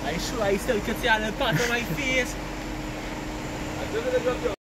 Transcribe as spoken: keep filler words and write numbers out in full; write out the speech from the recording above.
Are you sure I still can see all the part of my face?